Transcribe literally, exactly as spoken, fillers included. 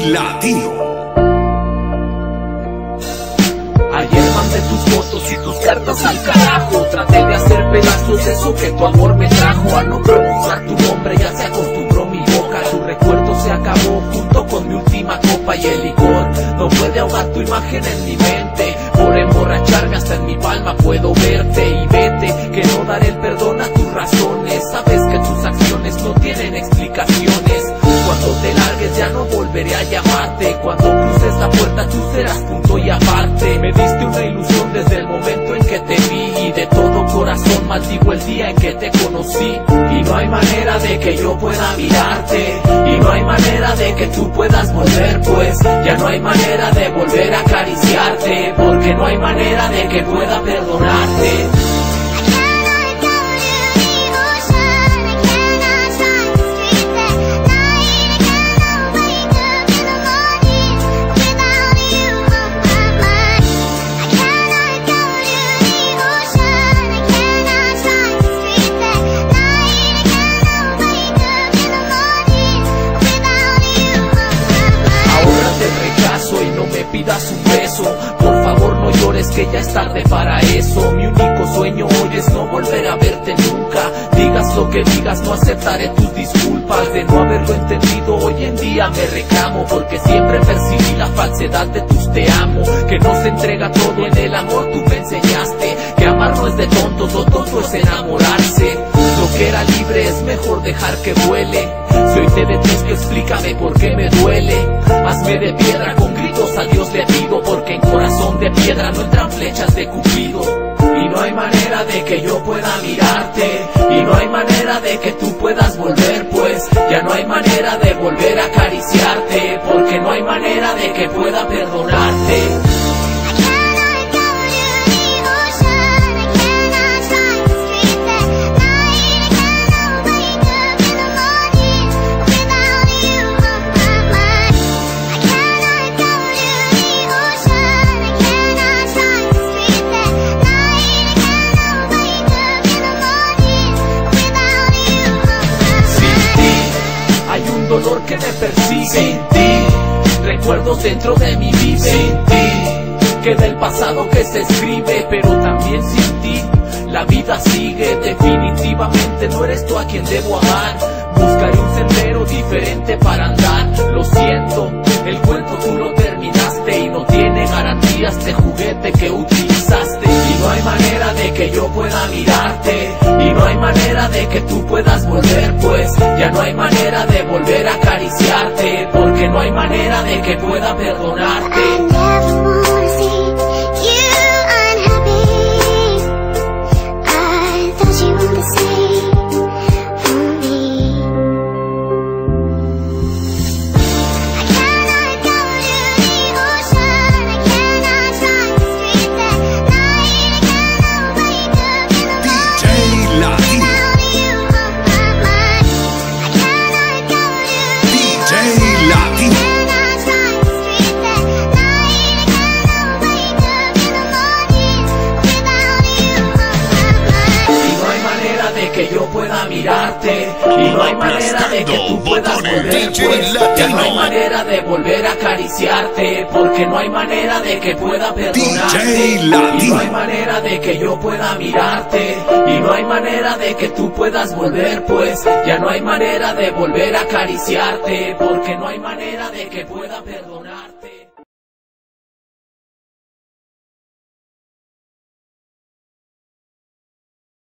Latino. Ayer mandé tus fotos y tus cartas al carajo. Traté de hacer pedazos eso que tu amor me trajo. Al no pronunciar tu nombre ya se acostumbró mi boca. Tu recuerdo se acabó junto con mi última copa y el licor no puede ahogar tu imagen en mi mente. Por emborracharme hasta en mi palma puedo verte. Y vete, que no daré el perdón a tus razones. Sabes que tus acciones no tienen explicaciones. Cuando te largues ya no volveré a llamarte. Cuando cruces la puerta tú serás punto y aparte. Me diste una ilusión desde el momento en que te vi. Y de todo corazón maldigo el día en que te conocí. Y no hay manera de que yo pueda mirarte. Y no hay manera de que tú puedas volver, pues ya no hay manera de volver a acariciarte. Porque no hay manera de que pueda perdonarte. Pidas un beso, por favor no llores que ya es tarde para eso. Mi único sueño hoy es no volver a verte nunca. Digas lo que digas, no aceptaré tus disculpas. De no haberlo entendido hoy en día me reclamo. Porque siempre percibí la falsedad de tus te amo. Que no se entrega todo en el amor, tú me enseñaste. Que amar no es de tontos, lo tonto es enamorarse. Lo que era libre es mejor dejar que vuele. Si hoy te detesto explícame por qué me duele. Hazme de piedra, con gritos a Dios le pido. Porque en corazón de piedra no entran flechas de Cupido. Y no hay manera de que yo pueda mirarte. Y no hay manera de que tú puedas volver, pues ya no hay manera de volver a acariciarte. Porque no hay manera de que pueda perdonarte. Dolor que me persigue sin ti, recuerdos dentro de mi vida sin ti, queda el pasado que se escribe, pero también sin ti la vida sigue. Definitivamente no eres tú a quien debo amar. Buscaré un sendero diferente para andar. Lo siento, el cuento tú lo terminaste y no tiene garantías de juguete que utilizaste. Y no hay manera de que yo pueda mirarte. Y no hay manera de que tú puedas volver, pues ya no hay manera de volver a acariciarte. Porque no hay manera de que pueda perdonarte. Que yo pueda mirarte y no hay manera de que tú puedas volver, pues ya no hay manera de volver a acariciarte. Porque no hay manera de que pueda perdonarte. Y no hay manera de que yo pueda mirarte y no hay manera de que tú puedas volver, pues ya no hay manera de volver a acariciarte. Porque no hay manera de que pueda perdonarte.